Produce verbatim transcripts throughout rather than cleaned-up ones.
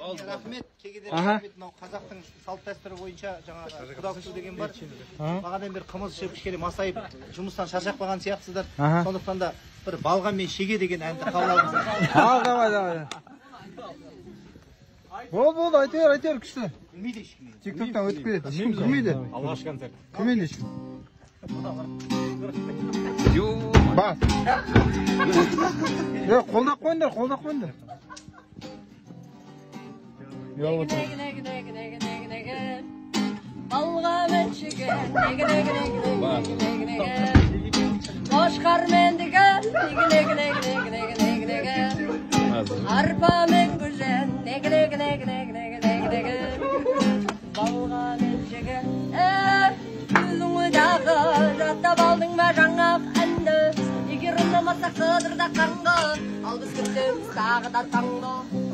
рахмет. Кегеден рахмет. Мынау қазақтың салт дәстүрі бойынша жаңағы құда күту деген бар. Бағадан бері қымыз ішіп кішкене масайып, жұмыстан шаршап қалған сияқтысыздар. Сондықтан да бір балға мен шеге деген әнді қабыл алыңыздар. Ал, давай, давай. Бол, болды, айта бер, айта бер, күшті. Білмейді ешкім. Тиктоктан өтіп кетеді. Ешкім білмейді. Алғаш концерт. Білмейді ешкім. Бас. Е, қолдап қойыңдар, қолдап қойыңдар. Balga menşige, nege nege nege nege nege nege. Boşkar mendige, nege nege nege nege nege nege nege. Arpa men güzel, nege nege nege nege nege nege nege. Balga menşige, eh, yüzünü dağı, zatta baldın mı жаңақ әнді. Егер ұнамаса қыдырда қанға, ал біз күтеміз тағы да таңғы.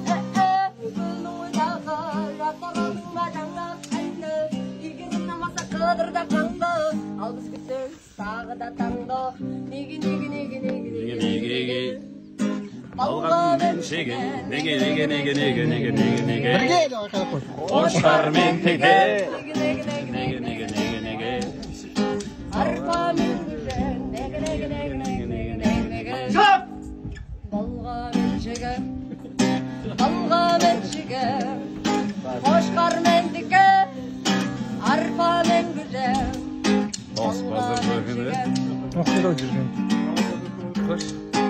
Қыдырда қанды, ал біз күтеміз тағы да таңды. Неге, неге, неге, неге, неге, неге, балға меншіге, неге, неге, неге, неге, неге, неге, неге, Бірге де айқайлап қой. Қошқар мен теге, неге, неге, неге, неге, неге, неге, арпа мен гүлден, неге, неге, неге, неге, неге, неге, неге, балға меншіге, балға меншіге, қошқар мен теге, arpa men güzel. Noktada жүрген. Koş.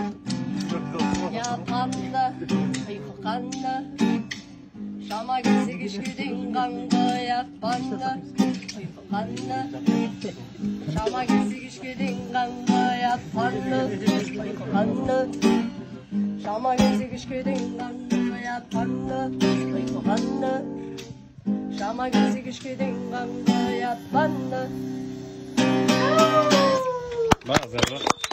Yapanda, uykuqanda, şama gitsek işküdün qandı yapanda, uykuqanda, şama gitsek işküdün qandı yapanda, uykuqanda, şama gitsek işküdün qandı yapanda, uykuqanda. Şama gitsek işküdün qandı yapanda. Bazı